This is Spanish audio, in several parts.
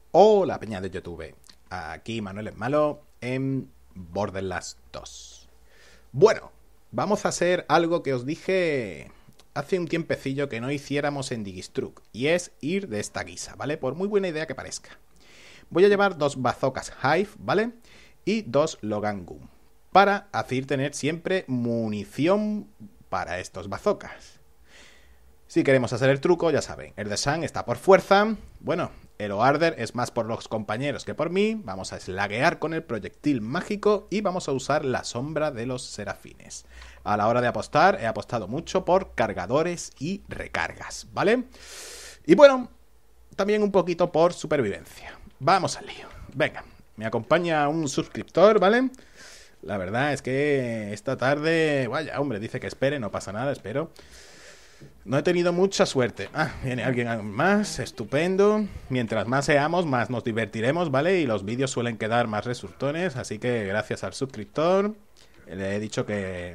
Hola peña de YouTube, aquí Manuel es Malo en Borderlands 2. Bueno, vamos a hacer algo que os dije hace un tiempecillo que no hiciéramos en Digistruck, y es ir de esta guisa, ¿vale? Por muy buena idea que parezca. Voy a llevar 2 bazookas Hive, ¿vale? Y 2 Logan Gun, para así tener siempre munición para estos bazookas. Si queremos hacer el truco, ya saben, el de Sun está por fuerza. Bueno, el Oarder es más por los compañeros que por mí. Vamos a slaguear con el proyectil mágico y vamos a usar la sombra de los serafines. A la hora de apostar, he apostado mucho por cargadores y recargas, ¿vale? Y bueno, también un poquito por supervivencia. Vamos al lío. Venga, me acompaña un suscriptor, ¿vale? La verdad es que esta tarde... Vaya, hombre, dice que espere, no pasa nada, espero. No he tenido mucha suerte. Ah, viene alguien más, estupendo. Mientras más seamos, más nos divertiremos, ¿vale? Y los vídeos suelen quedar más resultones, así que gracias al suscriptor. Le he dicho que...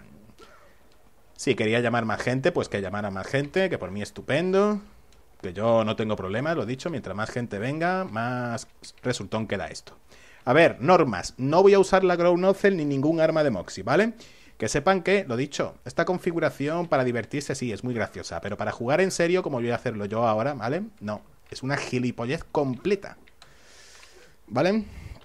si quería llamar más gente, pues que llamara más gente, que por mí estupendo. Que yo no tengo problema, lo he dicho, mientras más gente venga, más resultón queda esto. A ver, normas. No voy a usar la Grow Nozzle ni ningún arma de Moxie, ¿vale? Que sepan que, lo dicho, esta configuración para divertirse sí es muy graciosa, pero para jugar en serio, como voy a hacerlo yo ahora, ¿vale? No, es una gilipollez completa, ¿vale?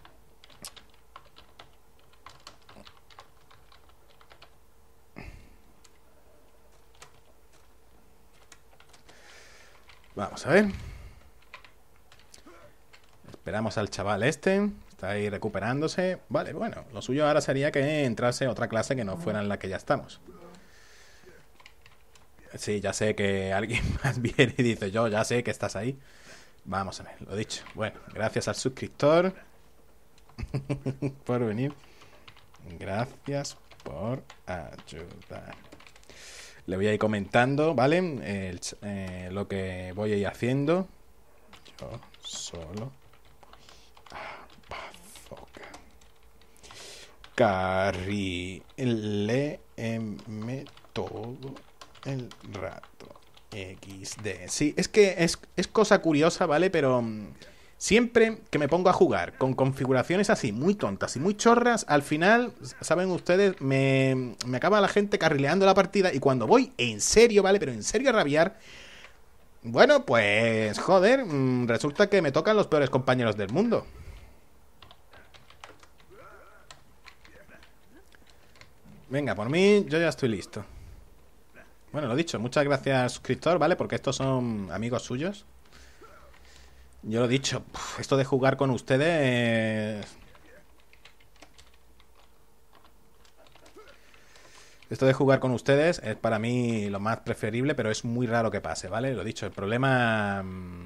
Vamos a ver. Esperamos al chaval este. Está ahí recuperándose. Vale, bueno, lo suyo ahora sería que entrase otra clase que no fuera en la que ya estamos. Sí, ya sé que alguien más viene y dice, yo ya sé que estás ahí. Vamos a ver, lo dicho. Bueno, gracias al suscriptor por venir. Gracias por ayudar. Le voy a ir comentando, ¿vale? Lo que voy a ir haciendo. Yo solo... Carrileme todo el rato. XD. Sí, es que es cosa curiosa, ¿vale? Pero siempre que me pongo a jugar con configuraciones así, muy tontas y muy chorras, al final, saben ustedes, me acaba la gente carrileando la partida. Y cuando voy en serio, ¿vale? Pero en serio a rabiar, bueno, pues joder, resulta que me tocan los peores compañeros del mundo. Venga, por mí yo ya estoy listo. Bueno, lo dicho, muchas gracias suscriptor, ¿vale? Porque estos son amigos suyos. Yo lo he dicho, esto de jugar con ustedes... Esto de jugar con ustedes es para mí lo más preferible, pero es muy raro que pase, ¿vale? Lo dicho, el problema...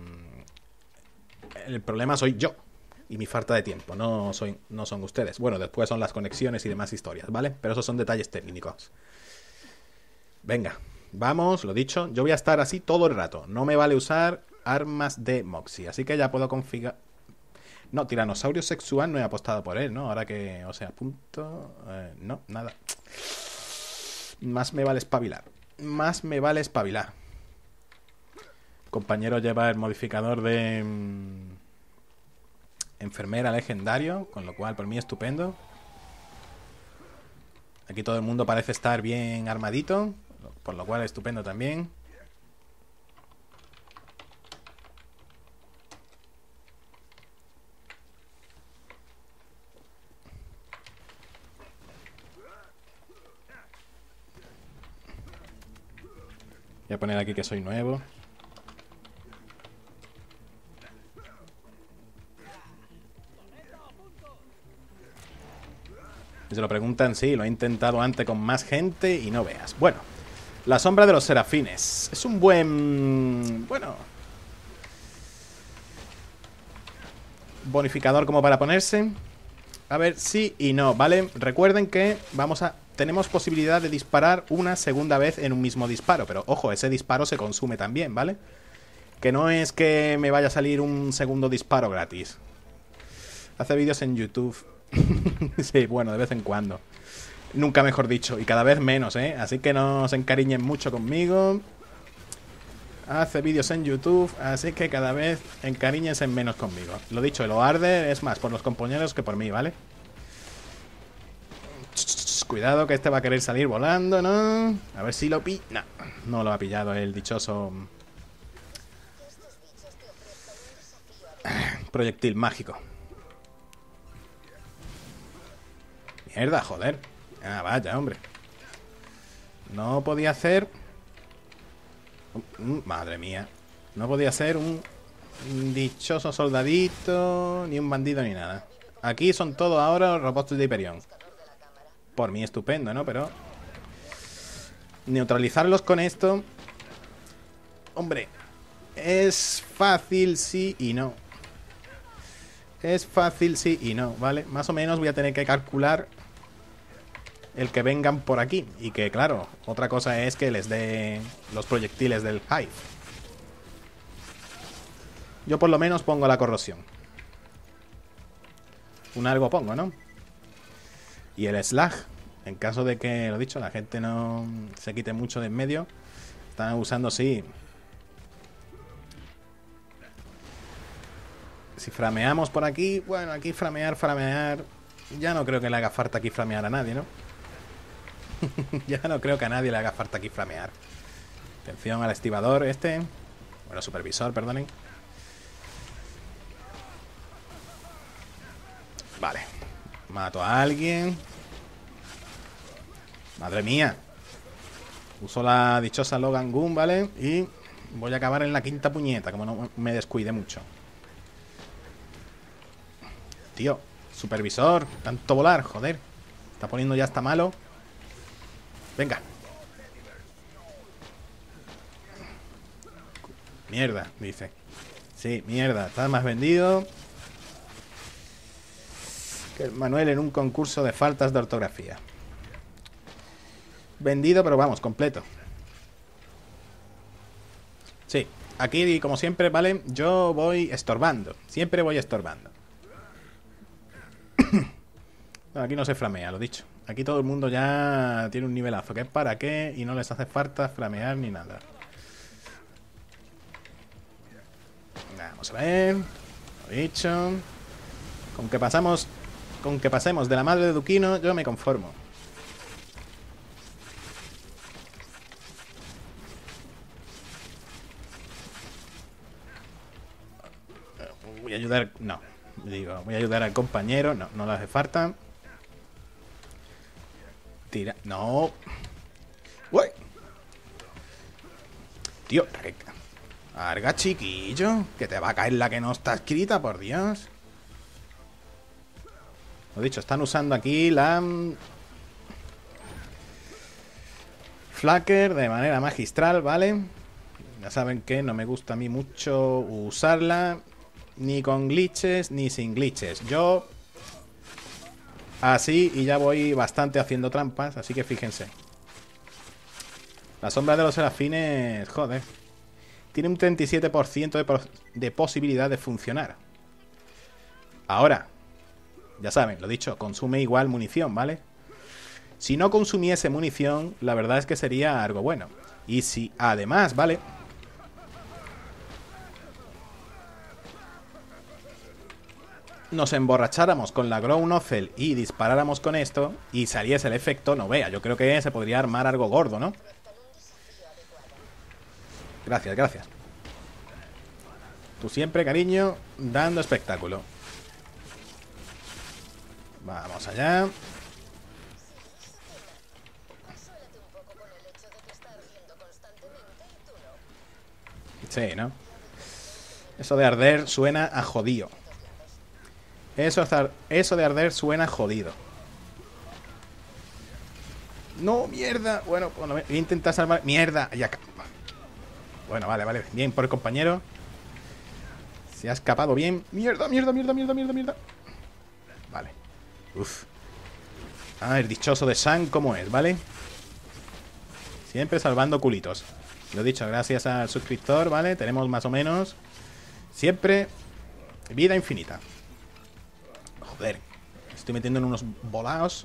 El problema soy yo y mi falta de tiempo, no son ustedes. Bueno, después son las conexiones y demás historias, ¿vale? Pero esos son detalles técnicos. Venga, vamos, lo dicho. Yo voy a estar así todo el rato. No me vale usar armas de Moxie, así que ya puedo configurar... No, tiranosaurio sexual no he apostado por él, ¿no? Ahora que, o sea, punto... no, nada. Más me vale espabilar. Más me vale espabilar. Compañero lleva el modificador de... enfermera legendario, con lo cual por mí estupendo. Aquí todo el mundo parece estar bien armadito, por lo cual estupendo también. Voy a poner aquí que soy nuevo. Si se lo preguntan, sí, lo he intentado antes con más gente y no veas. Bueno, la sombra de los serafines. Es un buen... bueno... bonificador como para ponerse. A ver, sí y no, ¿vale? Recuerden que tenemos posibilidad de disparar una segunda vez en un mismo disparo. Pero, ojo, ese disparo se consume también, ¿vale? Que no es que me vaya a salir un segundo disparo gratis. Hace vídeos en YouTube. Sí, bueno, de vez en cuando. Nunca mejor dicho. Y cada vez menos, ¿eh? Así que no se encariñen mucho conmigo. hace vídeos en YouTube, así que cada vez encariñense menos conmigo. Lo dicho, lo arde es más por los compañeros que por mí, ¿vale? Cuidado que este va a querer salir volando, ¿no? A ver si lo pilla. No, no lo ha pillado el dichoso proyectil mágico. Mierda, joder. Ah, vaya, hombre. No podía hacer... Madre mía. No podía ser un dichoso soldadito, ni un bandido, ni nada. Aquí son todos ahora robots de Hyperion. Por mí estupendo, ¿no? Pero... neutralizarlos con esto... Hombre, es fácil sí y no. Es fácil sí y no, ¿vale? Más o menos voy a tener que calcular el que vengan por aquí. Y que, claro, otra cosa es que les dé los proyectiles del Hive. Yo por lo menos pongo la corrosión. Un algo pongo, ¿no? Y el slag, en caso de que, lo dicho, la gente no se quite mucho de en medio. Están usando, sí. Si frameamos por aquí, bueno, aquí framear. Ya no creo que le haga falta aquí framear a nadie, ¿no? Ya no creo que a nadie le haga falta aquí framear. Atención al estibador este. Bueno, supervisor, perdonen. Vale. Mato a alguien. Madre mía. Uso la dichosa Logan Gun, ¿vale? Y voy a acabar en la quinta puñeta, como no me descuide mucho. Tío, supervisor, tanto volar, joder. Está poniendo ya hasta malo. Venga. Mierda, dice. Sí, mierda, está más vendido que el Manuel en un concurso de faltas de ortografía. Vendido, pero vamos, completo. Sí, aquí como siempre, ¿vale? Yo voy estorbando. Siempre voy estorbando. No, aquí no se flamea, lo dicho. Aquí todo el mundo ya tiene un nivelazo. ¿Qué es para qué? Y no les hace falta flamear ni nada. Vamos a ver. Lo dicho. Con que pasemos de la madre de Duquino, yo me conformo. Voy a ayudar... No. Digo, voy a ayudar al compañero. No, no le hace falta. Tira... No. ¡Uy! Tío, carga, chiquillo. Que te va a caer la que no está escrita, por Dios. Lo dicho, están usando aquí la... Flacker de manera magistral, ¿vale? Ya saben que no me gusta a mí mucho usarla. Ni con glitches, ni sin glitches. Yo... así, y ya voy bastante haciendo trampas, así que fíjense. La sombra de los serafines, joder, tiene un 37% de posibilidad de funcionar. Ahora, ya saben, lo dicho, consume igual munición, ¿vale? Si no consumiese munición, la verdad es que sería algo bueno. Y si además, ¿vale? Nos emborracháramos con la Grow Nozzle y disparáramos con esto y saliese el efecto, no vea, yo creo que se podría armar algo gordo, ¿no? Gracias, gracias. Tú siempre, cariño, dando espectáculo. Vamos allá. Sí, ¿no? Eso de arder suena a jodido. Eso de arder suena jodido. No, mierda. Bueno, voy a intentar salvar. Mierda, ya. Bueno, vale, vale. Bien por el compañero. Se ha escapado bien. Mierda, mierda, mierda, mierda, mierda, mierda. Vale. Uf. Ah, el dichoso de San, ¿cómo es? ¿Vale? Siempre salvando culitos. Lo dicho, gracias al suscriptor, ¿vale? Tenemos más o menos siempre vida infinita. Joder. Estoy metiendo en unos volados.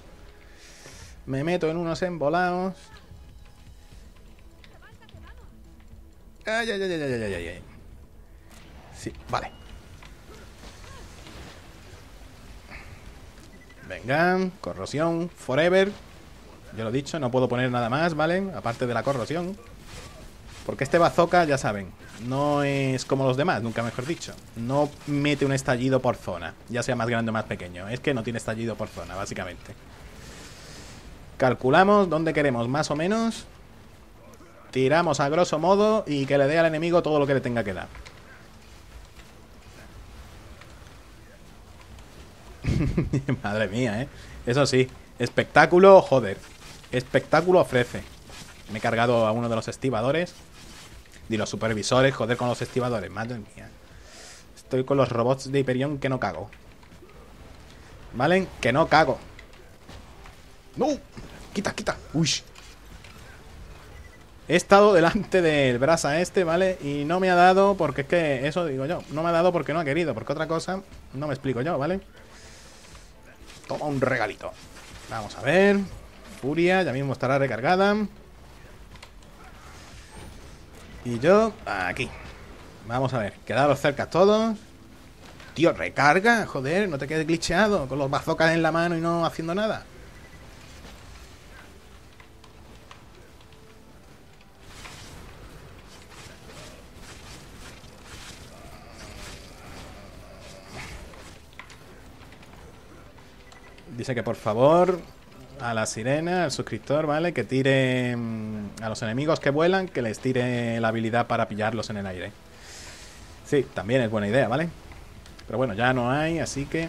Me meto en unos embolados. Ay, ay, ay, ay, ay, ay, ay. Sí, vale. Venga, corrosión, forever. Ya lo he dicho, no puedo poner nada más, ¿vale? Aparte de la corrosión. Porque este bazooka, ya saben, no es como los demás, nunca mejor dicho. No mete un estallido por zona, ya sea más grande o más pequeño. Es que no tiene estallido por zona, básicamente. Calculamos dónde queremos, más o menos. Tiramos a grosso modo y que le dé al enemigo todo lo que le tenga que dar. Madre mía, ¿eh? Eso sí, espectáculo, joder. Espectáculo ofrece. Me he cargado a uno de los estibadores. Y los supervisores, joder, con los estibadores. Madre mía. Estoy con los robots de Hyperion que no cago. ¿Vale? Que no cago. ¡No! ¡Quita, quita! ¡Uy! He estado delante del brasa este, ¿vale? Y no me ha dado porque es que... Eso digo yo. No me ha dado porque no ha querido. Porque otra cosa no me explico yo, ¿vale? Toma un regalito. Vamos a ver. Furia, ya mismo estará recargada. Y yo, aquí. Vamos a ver, quedaros cerca todos. Tío, recarga, joder, no te quedes glitcheado con los bazookas en la mano y no haciendo nada. Dice que por favor a la sirena, al suscriptor, ¿vale? Que tire a los enemigos que vuelan, que les tire la habilidad para pillarlos en el aire. Sí, también es buena idea, ¿vale? Pero bueno, ya no hay, así que...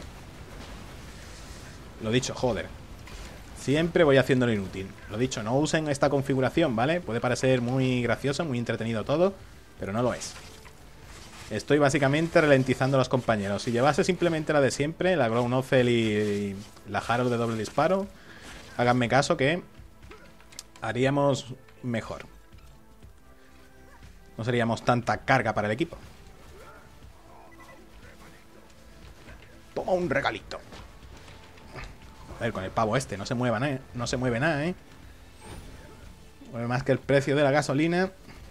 Lo dicho, joder. Siempre voy haciéndolo inútil. Lo dicho, no usen esta configuración, ¿vale? Puede parecer muy gracioso, muy entretenido todo, pero no lo es. Estoy básicamente ralentizando a los compañeros. Si llevase simplemente la de siempre, la Ground Nozzle y la Harold de doble disparo, háganme caso que haríamos mejor. No seríamos tanta carga para el equipo. Toma un regalito. A ver, con el pavo este, no se mueva nada, no se mueve nada, ¿eh? Mueve más que el precio de la gasolina.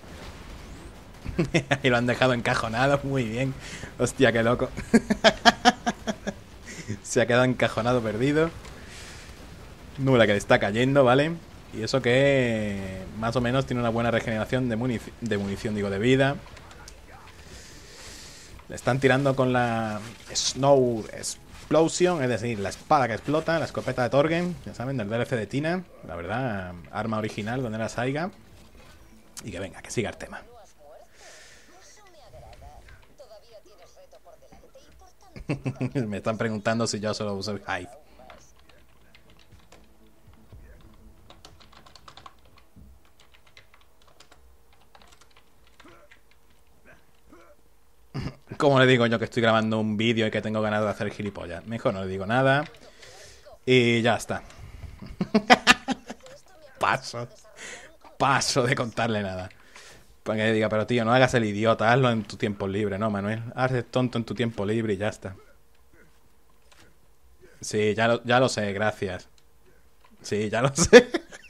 Y lo han dejado encajonado, muy bien. Hostia, qué loco. Se ha quedado encajonado, perdido. Nula que le está cayendo, ¿vale? Y eso que más o menos tiene una buena regeneración de munición, digo, de vida. Le están tirando con la Snow Explosion, es decir, la espada que explota, la escopeta de Torgen, ya saben, del DLC de Tina. La verdad, arma original donde la saiga. Y que venga, que siga el tema. Me están preguntando si yo solo uso el Hive. ¿Cómo le digo yo que estoy grabando un vídeo y que tengo ganas de hacer gilipollas? Mejor no le digo nada. Y ya está. Paso de contarle nada. Para que le diga, pero tío, no hagas el idiota, hazlo en tu tiempo libre, ¿no, Manuel? Hazte tonto en tu tiempo libre y ya está. Sí, ya lo sé, gracias. Sí, ya lo sé.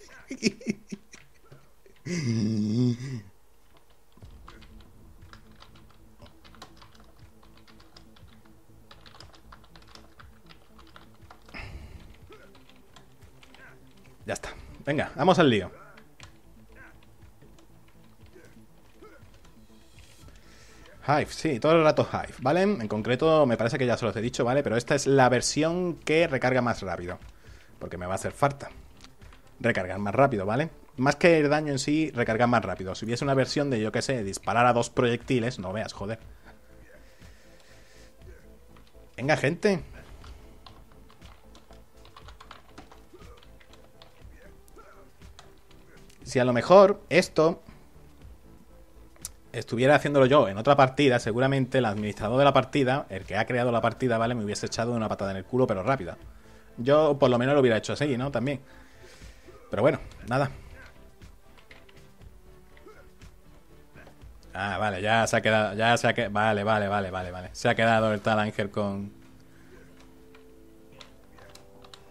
Ya está. Venga, vamos al lío. Hive, sí, todo el rato Hive, ¿vale? En concreto, me parece que ya se los he dicho, ¿vale? Pero esta es la versión que recarga más rápido. Porque me va a hacer falta recargar más rápido, ¿vale? Más que el daño en sí, recargar más rápido. Si hubiese una versión de, yo qué sé, disparar a 2 proyectiles, no veas, joder. Venga, gente. Si a lo mejor esto estuviera haciéndolo yo en otra partida, seguramente el administrador de la partida, el que ha creado la partida, ¿vale? Me hubiese echado una patada en el culo, pero rápida. Yo por lo menos lo hubiera hecho así, ¿no? También. Pero bueno, nada. Ah, vale, ya se ha quedado. Vale. Se ha quedado el tal Ángel con.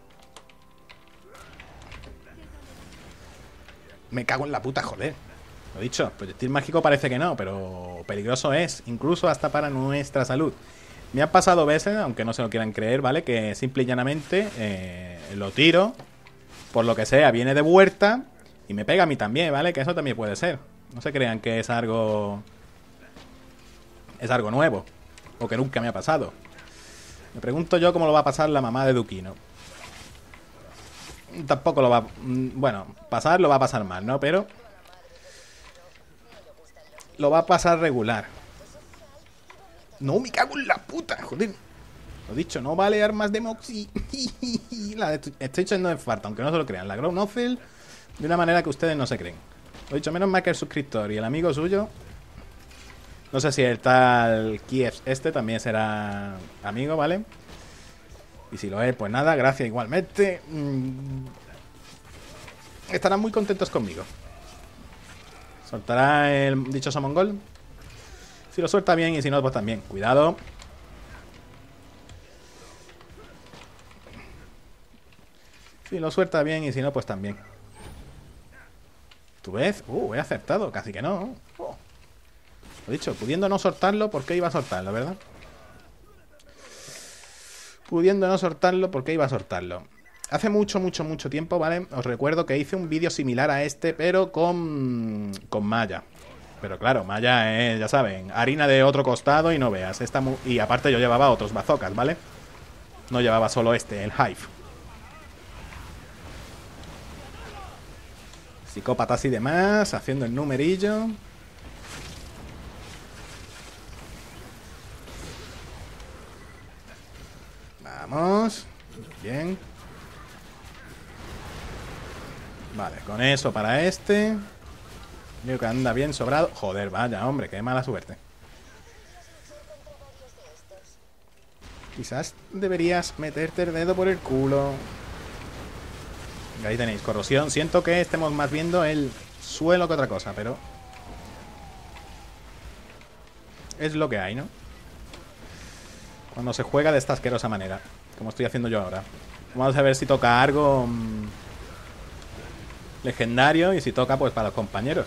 Me cago en la puta, joder. Lo dicho, proyectil mágico parece que no, pero peligroso es, incluso hasta para nuestra salud. Me ha pasado veces, aunque no se lo quieran creer, ¿vale? Que simple y llanamente lo tiro, por lo que sea, viene de vuelta y me pega a mí también, ¿vale? Que eso también puede ser. No se crean que es algo... es algo nuevo, o que nunca me ha pasado. Me pregunto yo cómo lo va a pasar la mamá de Duquino. Tampoco lo va... bueno, pasar lo va a pasar mal, ¿no? Pero... lo va a pasar regular. No, me cago en la puta, joder. Lo dicho, no vale armas de Moxie. Estoy echando en falta, aunque no se lo crean. La Grow Nozzle de una manera que ustedes no se creen. Lo dicho, menos mal que el suscriptor y el amigo suyo. No sé si el tal Kiev este también será amigo, ¿vale? Y si lo es, pues nada, gracias igualmente. Estarán muy contentos conmigo. ¿Soltará el dichoso mongol? Si lo suelta bien y si no, pues también. Cuidado. Si lo suelta bien y si no, pues también. ¿Tú ves? He acertado. Casi que no. Lo dicho, pudiendo no soltarlo, ¿por qué iba a soltarlo, verdad? Pudiendo no soltarlo, ¿por qué iba a soltarlo? Hace mucho tiempo, ¿vale? Os recuerdo que hice un vídeo similar a este, pero con malla. Pero claro, malla es, ya saben, harina de otro costado y no veas. Y aparte yo llevaba otros bazocas, ¿vale? No llevaba solo este, el Hive. Psicópatas y demás, haciendo el numerillo. Vamos. Bien. Vale, con eso para este. Creo que anda bien sobrado. Joder, vaya, hombre, qué mala suerte. Quizás deberías meterte el dedo por el culo. Ahí tenéis, corrosión. Siento que estemos más viendo el suelo que otra cosa, pero... es lo que hay, ¿no? Cuando se juega de esta asquerosa manera, como estoy haciendo yo ahora. Vamos a ver si toca algo legendario y si toca, pues para los compañeros.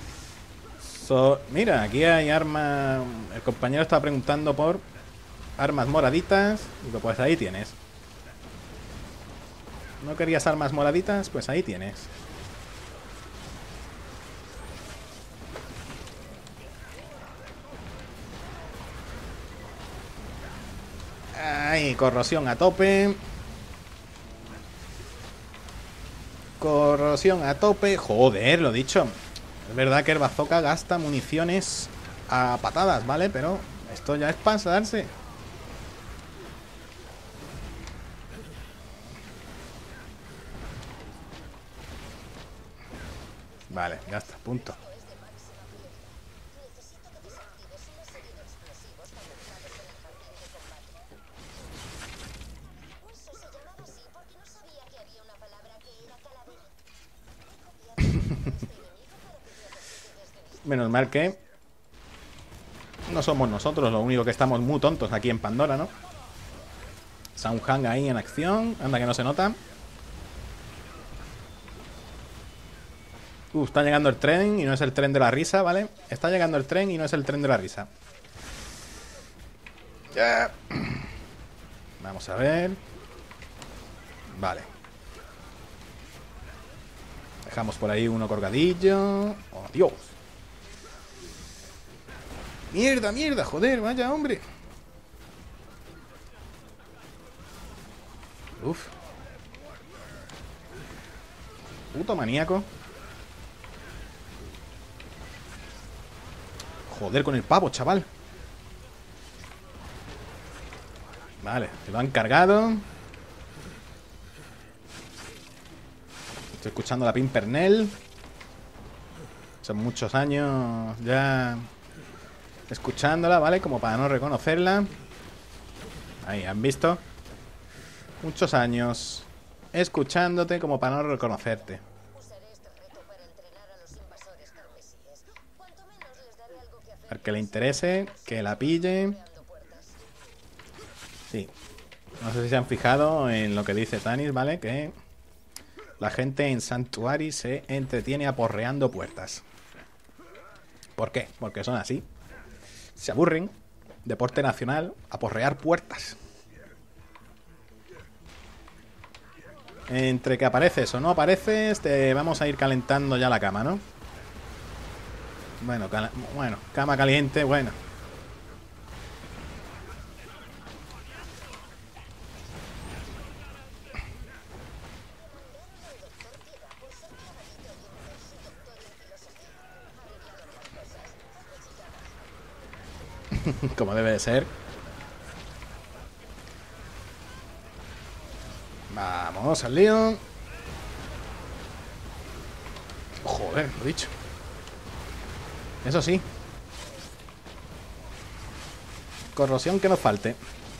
Mira, aquí hay armas. El compañero estaba preguntando por armas moraditas. Digo, pues ahí tienes. ¿No querías armas moraditas? Pues ahí tienes. Ay, corrosión a tope. Corrosión a tope. Joder, lo dicho. Es verdad que el bazooka gasta municiones a patadas, ¿vale? Pero esto ya es pasarse. Vale, ya está, punto. Menos mal que no somos nosotros los únicos que estamos muy tontos aquí en Pandora, ¿no? Soundhang ahí en acción. Anda que no se nota. Está llegando el tren y no es el tren de la risa, ¿vale? Está llegando el tren y no es el tren de la risa. Ya. Vamos a ver. Vale. Dejamos por ahí uno colgadillo. ¡Oh, Dios! ¡Mierda, mierda! ¡Joder, vaya, hombre! Uf. Puto maníaco. Joder con el pavo, chaval. Vale, se lo han cargado. Estoy escuchando la Pimpernel. Son muchos años ya escuchándola, ¿vale? Como para no reconocerla. Ahí, ¿han visto? Muchos años escuchándote como para no reconocerte. Al que le interese, que la pille. Sí. No sé si se han fijado en lo que dice Tanis, ¿vale? Que la gente en Sanctuary se entretiene aporreando puertas. ¿Por qué? Porque son así. Se aburren. Deporte nacional. Aporrear puertas. Entre que apareces o no apareces, te vamos a ir calentando ya la cama, ¿no? Bueno, cama caliente, bueno. Como debe de ser. Vamos al lío. Joder, lo dicho. Eso sí. Corrosión que nos falte.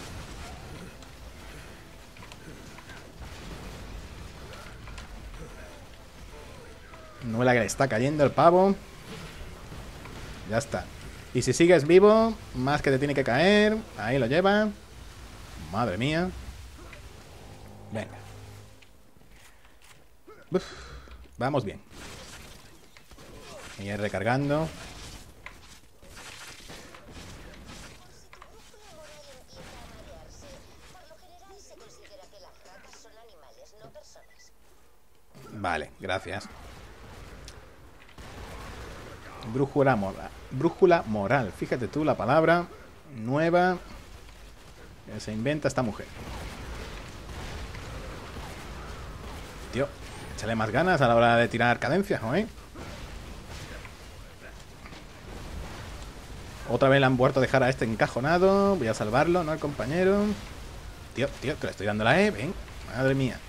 No es la que le está cayendo el pavo. Ya está. Y si sigues vivo, más que te tiene que caer. Ahí lo lleva. Madre mía. Venga. Uf, vamos bien. Y recargando. Vale, gracias. Brújula moral. Brújula moral. Fíjate tú la palabra nueva que se inventa esta mujer. Tío, échale más ganas a la hora de tirar cadencia, ¿no? Otra vez le han vuelto a dejar a este encajonado. Voy a salvarlo, ¿no? El compañero. Tío, que le estoy dando la E. Ven, madre mía.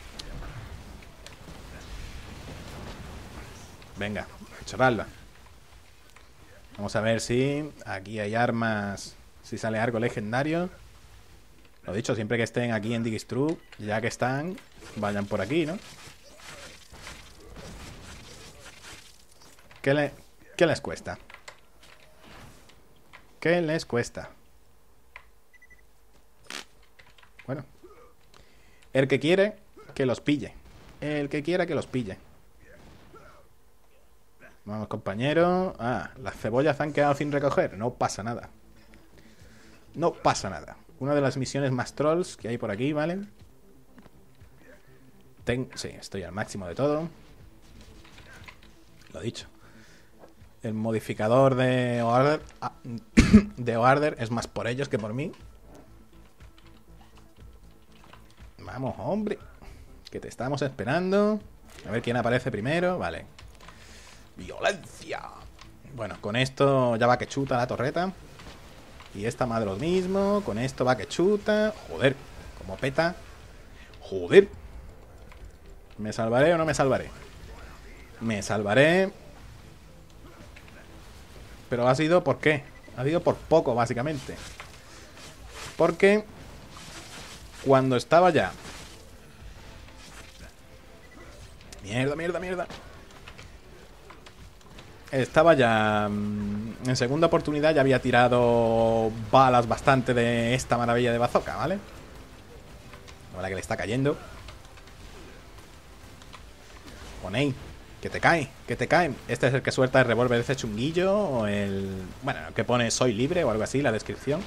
Venga, chorrarla. Vamos a ver si aquí hay armas. Si sale algo legendario. Lo dicho, siempre que estén aquí en Digistruct, ya que están, vayan por aquí, ¿no? ¿Qué les cuesta? ¿Qué les cuesta? Bueno. El que quiere, que los pille. El que quiera, que los pille. Vamos, compañero. Ah, las cebollas han quedado sin recoger. No pasa nada. No pasa nada. Una de las misiones más trolls que hay por aquí, ¿vale? Sí, estoy al máximo de todo. Lo dicho. El modificador de Order, de Order es más por ellos que por mí. Vamos, hombre. Que te estamos esperando. A ver quién aparece primero. Vale. Violencia. Bueno, con esto ya va que chuta la torreta. Y esta madre lo mismo. Con esto va que chuta. Joder, como peta. Joder. ¿Me salvaré o no me salvaré? Me salvaré. Pero ha sido ¿por qué? Ha sido por poco, básicamente. Porque cuando estaba ya... Mierda. Estaba ya... En segunda oportunidad ya había tirado balas bastante de esta maravilla de bazooka, ¿vale? Ahora que le está cayendo. Ponéis. Que te cae. Este es el que suelta el revólver de ese chunguillo. O el... Bueno, que pone soy libre o algo así, la descripción.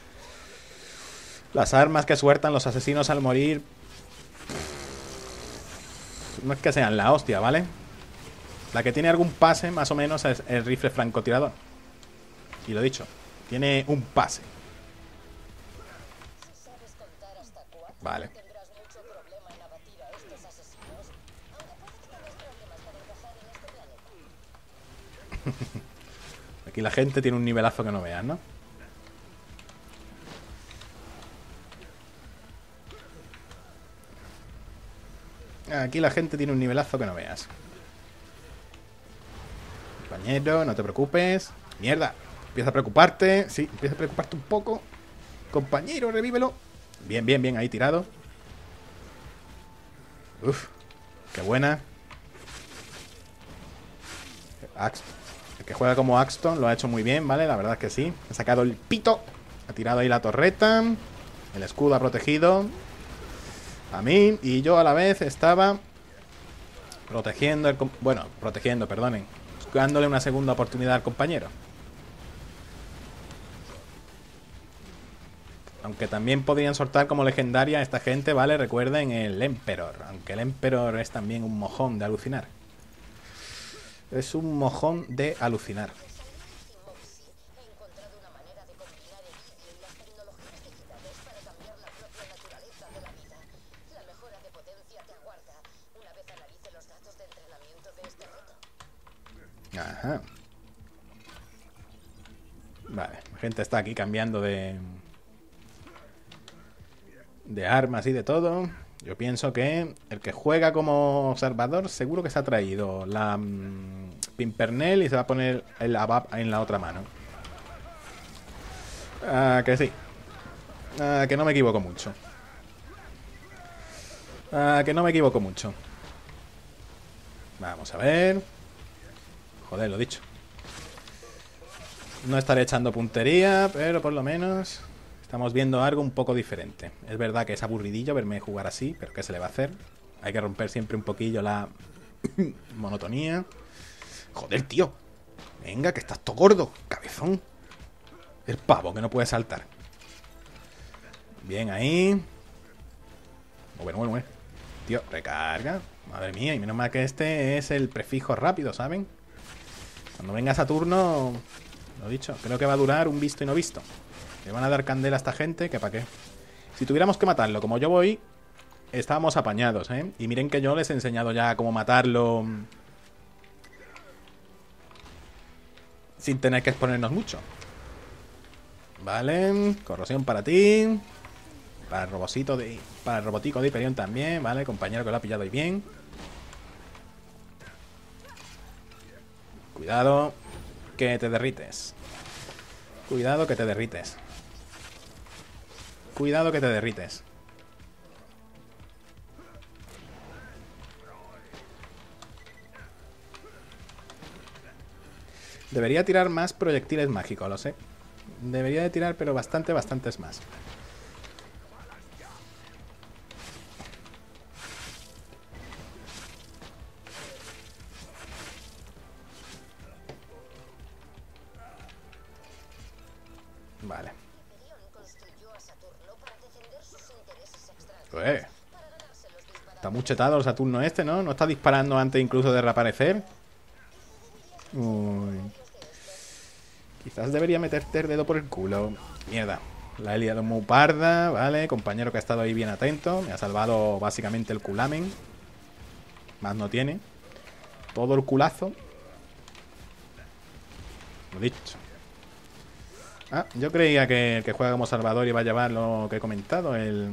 Las armas que sueltan los asesinos al morir... No es que sean la hostia, ¿vale? La que tiene algún pase, más o menos, es el rifle francotirador. Y lo dicho, tiene un pase. Vale. Aquí la gente tiene un nivelazo que no veas, ¿no? Aquí la gente tiene un nivelazo que no veas. Compañero, no te preocupes. Mierda, empieza a preocuparte. Sí, empieza a preocuparte un poco. Compañero, revívelo. Bien, ahí tirado. Uf, qué buena. El que juega como Axton lo ha hecho muy bien, ¿vale? La verdad es que sí. Ha sacado el pito. Ha tirado ahí la torreta. El escudo ha protegido a mí. Y yo a la vez estaba protegiendo perdonen. Dándole una segunda oportunidad al compañero. Aunque también podrían soltar como legendaria a esta gente, ¿vale? Recuerden el Emperor. Aunque el Emperor es también un mojón de alucinar. Es un mojón de alucinar. Ajá. Vale, la gente está aquí cambiando de armas y de todo. Yo pienso que el que juega como observador seguro que se ha traído la Pimpernel y se va a poner el ABAP en la otra mano. Ah, que sí. Ah, que no me equivoco mucho. Ah, que no me equivoco mucho. Vamos a ver. Joder, lo dicho. No estaré echando puntería, pero por lo menos estamos viendo algo un poco diferente. Es verdad que es aburridillo verme jugar así, pero ¿qué se le va a hacer? Hay que romper siempre un poquillo la monotonía. Joder, tío. Venga, que estás todo gordo, cabezón. El pavo que no puede saltar. Bien ahí. Bueno. Tío, recarga. Madre mía, y menos mal que este es el prefijo rápido, ¿saben? Cuando venga Saturno, lo dicho, creo que va a durar un visto y no visto. Le van a dar candela a esta gente, que para qué. Si tuviéramos que matarlo como yo voy, estábamos apañados, ¿eh? Y miren que yo les he enseñado ya cómo matarlo sin tener que exponernos mucho. Vale, corrosión para ti. Para el para el robotico de Hyperion también, ¿vale? Compañero que lo ha pillado ahí bien. Cuidado, que te derrites. Cuidado que te derrites. Cuidado que te derrites. Debería tirar más proyectiles mágicos, lo sé. Debería de tirar, pero bastantes más. Vale. Está muy chetado el Saturno este, ¿no? No está disparando antes incluso de reaparecer. Uy. Quizás debería meterte el dedo por el culo. Mierda. La he liado muy parda, ¿vale? Compañero que ha estado ahí bien atento. Me ha salvado básicamente el culamen. Más no tiene. Todo el culazo. Lo dicho. Ah, yo creía que el que juega como Salvador iba a llevar lo que he comentado, el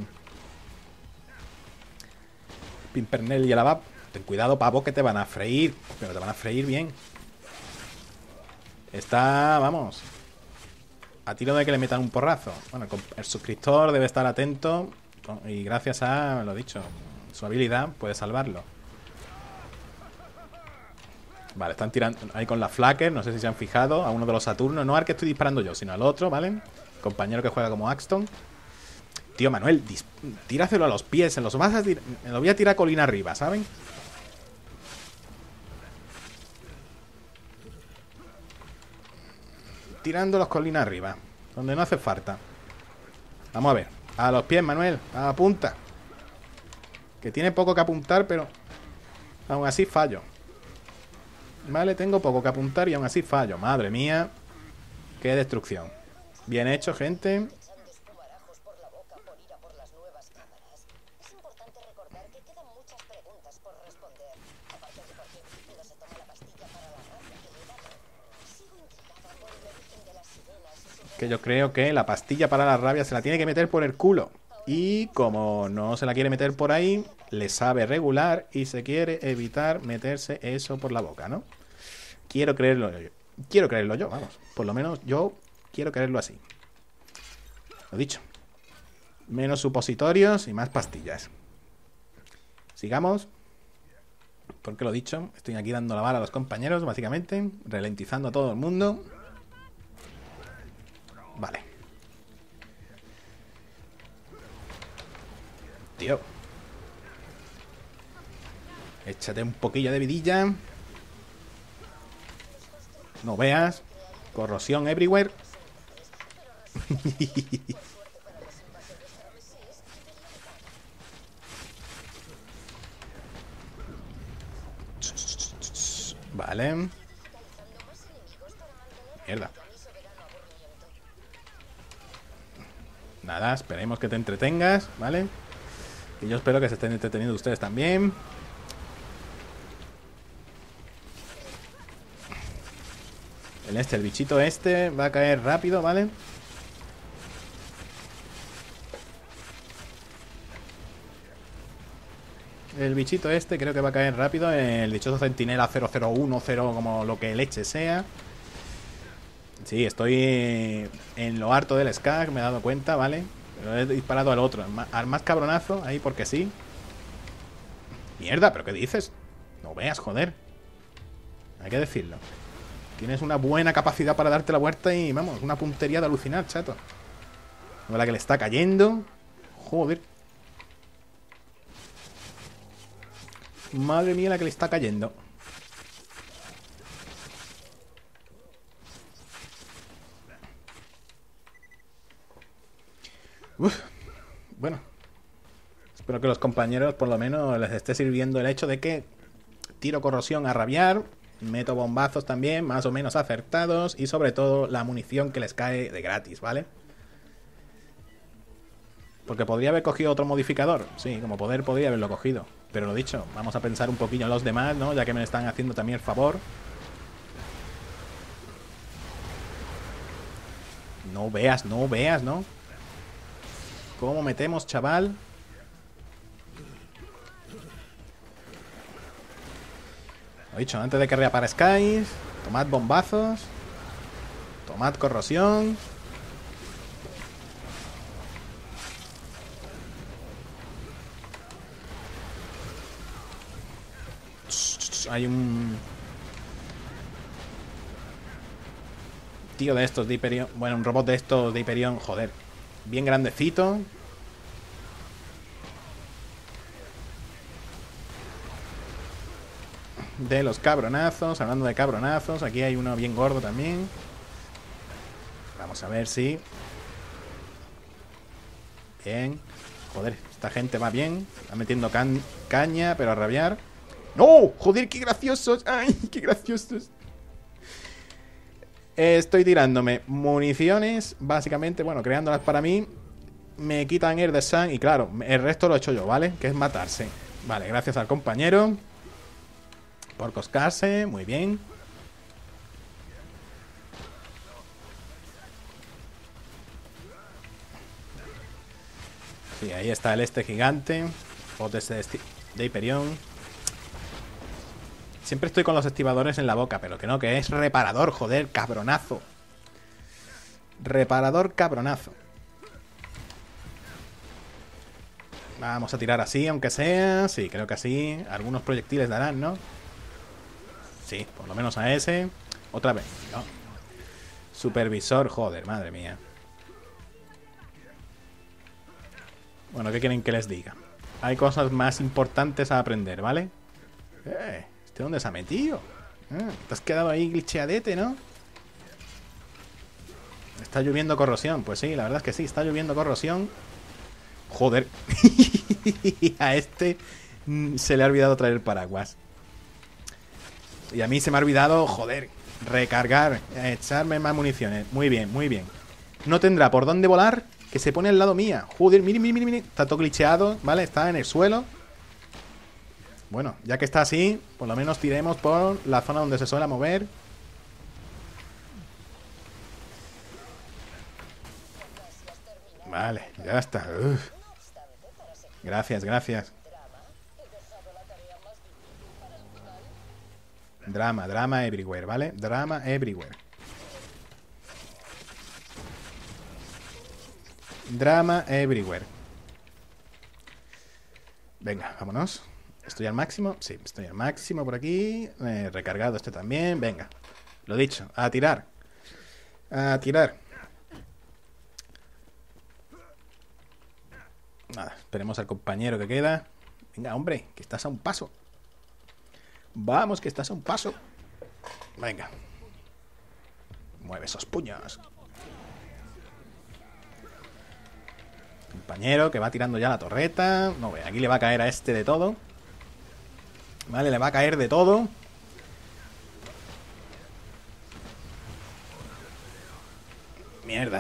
Pimpernel y el ABAP. Ten cuidado, pavo, que te van a freír. Pero te van a freír bien. Está, vamos, a tiro de que le metan un porrazo. Bueno, el suscriptor debe estar atento. Y gracias a, lo dicho, su habilidad puede salvarlo. Vale, están tirando ahí con la Flacker. No sé si se han fijado. A uno de los Saturnos. No al que estoy disparando yo, sino al otro, ¿vale? Compañero que juega como Axton. Tío, Manuel, tíraselo a los pies. Me lo voy a tirar colina arriba, ¿saben? Tirando los colina arriba. Donde no hace falta. Vamos a ver. A los pies, Manuel. A la punta. Que tiene poco que apuntar, pero aún así fallo. Vale, tengo poco que apuntar y aún así fallo. Madre mía. Qué destrucción. Bien hecho, gente. Que yo creo que la pastilla para la rabia se la tiene que meter por el culo. Y como no se la quiere meter por ahí, le sabe regular y se quiere evitar meterse eso por la boca, ¿no? Quiero creerlo yo. Quiero creerlo yo, vamos. Por lo menos yo quiero creerlo así. Lo dicho. Menos supositorios y más pastillas. Sigamos. Porque lo dicho, estoy aquí dando la bala a los compañeros, básicamente. Ralentizando a todo el mundo. Vale. Tío. Échate un poquillo de vidilla. No veas. Corrosión everywhere. Vale. Mierda. Nada, esperemos que te entretengas, ¿vale? Y yo espero que se estén entreteniendo ustedes también. El bichito este va a caer rápido, ¿vale? El bichito este creo que va a caer rápido. El dichoso centinela 001, 0 como lo que leche sea. Sí, estoy en lo harto del skag, me he dado cuenta, ¿vale? Pero he disparado al otro, al más cabronazo, ahí porque sí. Mierda, ¿pero qué dices? No veas, joder. Hay que decirlo. Tienes una buena capacidad para darte la vuelta y, vamos, una puntería de alucinar, chato. No, la que le está cayendo. Joder. Madre mía la que le está cayendo. Uf. Bueno. Espero que los compañeros por lo menos les esté sirviendo el hecho de que tiro corrosión a rabiar, meto bombazos también, más o menos acertados, y sobre todo la munición que les cae de gratis, ¿vale? Porque podría haber cogido otro modificador. Sí, como poder podría haberlo cogido. Pero lo dicho, vamos a pensar un poquillo en los demás, ¿no? Ya que me están haciendo también el favor. No veas, no veas, ¿no? ¿Cómo metemos, chaval? Lo dicho, antes de que reaparezcáis, tomad bombazos. Tomad corrosión. Hay un tío de estos de Hyperion. Bueno, un robot de estos de Hyperion, joder. Bien grandecito. De los cabronazos. Hablando de cabronazos, aquí hay uno bien gordo también. Vamos a ver si... Bien. Joder, esta gente va bien. Está metiendo caña, pero a rabiar. ¡No! ¡Joder, qué graciosos! ¡Ay, qué graciosos! Estoy tirándome municiones, básicamente, bueno, creándolas para mí. Me quitan el de Sun y claro, el resto lo he hecho yo, ¿vale? Que es matarse. Vale, gracias al compañero por coscarse, muy bien. Sí, ahí está el este gigante. Botes de Hyperion. Siempre estoy con los estibadores en la boca, pero que no, que es reparador, joder, cabronazo. Reparador cabronazo. Vamos a tirar así, aunque sea. Sí, creo que así. Algunos proyectiles darán, ¿no? Sí, por lo menos a ese. Otra vez, ¿no? Supervisor, joder, madre mía. Bueno, ¿qué quieren que les diga? Hay cosas más importantes a aprender, ¿vale? ¿Este dónde se ha metido? Te has quedado ahí glitcheadete, ¿no? Está lloviendo corrosión. Pues sí, la verdad es que sí, está lloviendo corrosión. Joder. A este se le ha olvidado traer el paraguas. Y a mí se me ha olvidado, joder, recargar, echarme más municiones. Muy bien, muy bien. No tendrá por dónde volar, que se pone al lado mía. Joder, mire, mire, mire, mire. Está todo glitcheado, ¿vale? Está en el suelo. Bueno, ya que está así, por lo menos tiremos por la zona donde se suele mover. Vale, ya está. Uf. Gracias, gracias. Drama, drama everywhere, ¿vale? Drama everywhere. Drama everywhere. Venga, vámonos. ¿Estoy al máximo? Sí, estoy al máximo por aquí. Recargado este también. Venga, lo dicho, a tirar. A tirar. Nada, esperemos al compañero que queda. Venga, hombre, que estás a un paso. Vamos, que estás a un paso. Venga. Mueve esos puños. Compañero que va tirando ya la torreta. No ve, aquí le va a caer a este de todo. Vale, le va a caer de todo.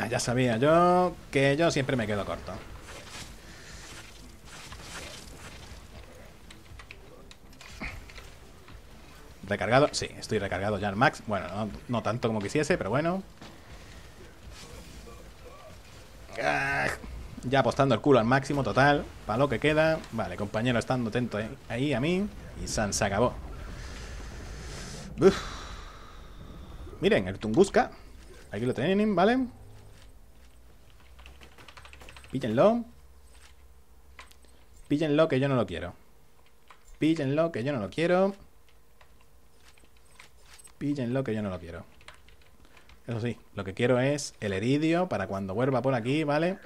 Ya sabía yo que yo siempre me quedo corto. ¿Recargado? Sí, estoy recargado ya al max. Bueno, no tanto como quisiese, pero bueno. Ya apostando el culo al máximo, total. Para lo que queda. Vale, compañero, estando atento ahí a mí. Y se acabó. Uf. Miren, el Tunguska. Aquí lo tienen, ¿vale? Píllenlo. Píllenlo que yo no lo quiero. Píllenlo que yo no lo quiero. Píllenlo que yo no lo quiero. Eso sí, lo que quiero es el eridio para cuando vuelva por aquí, ¿vale?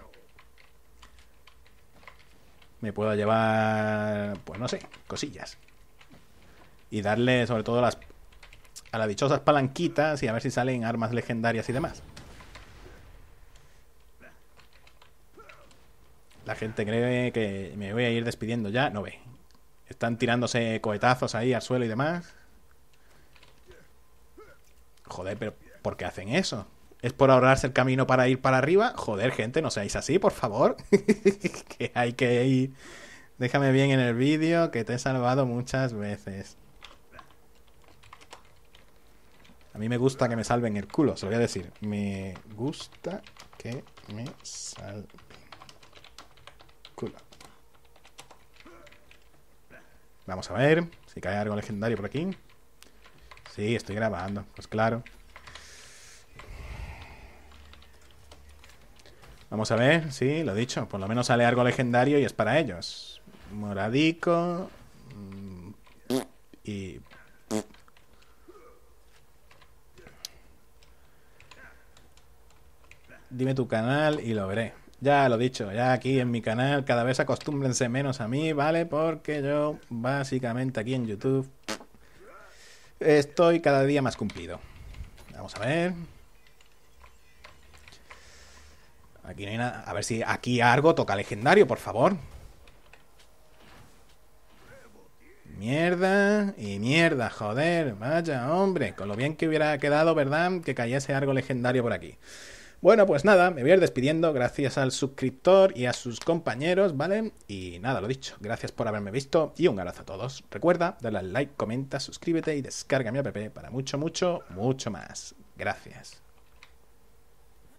Me puedo llevar, pues no sé, cosillas. Y darle sobre todo a las dichosas palanquitas y a ver si salen armas legendarias y demás. La gente cree que me voy a ir despidiendo ya. No ve. Están tirándose cohetazos ahí al suelo y demás. Joder, pero ¿por qué hacen eso? ¿Es por ahorrarse el camino para ir para arriba? Joder, gente, no seáis así, por favor. Que hay que ir. Déjame bien en el vídeo que te he salvado muchas veces. A mí me gusta que me salven el culo, se lo voy a decir. Me gusta que me salven el culo. Vamos a ver si cae algo legendario por aquí. Sí, estoy grabando, pues claro. Vamos a ver, sí, lo he dicho. Por lo menos sale algo legendario y es para ellos. Moradico. Y... dime tu canal y lo veré. Ya lo he dicho, ya aquí en mi canal cada vez acostúmbrense menos a mí, ¿vale? Porque yo básicamente aquí en YouTube estoy cada día más cumplido. Vamos a ver. Aquí no hay nada. A ver si aquí algo toca legendario, por favor. Mierda y mierda, joder. Vaya, hombre. Con lo bien que hubiera quedado, ¿verdad? Que cayese algo legendario por aquí. Bueno, pues nada, me voy a ir despidiendo. Gracias al suscriptor y a sus compañeros, ¿vale? Y nada, lo dicho. Gracias por haberme visto y un abrazo a todos. Recuerda, dale al like, comenta, suscríbete y descarga mi app para mucho, mucho, mucho más. Gracias.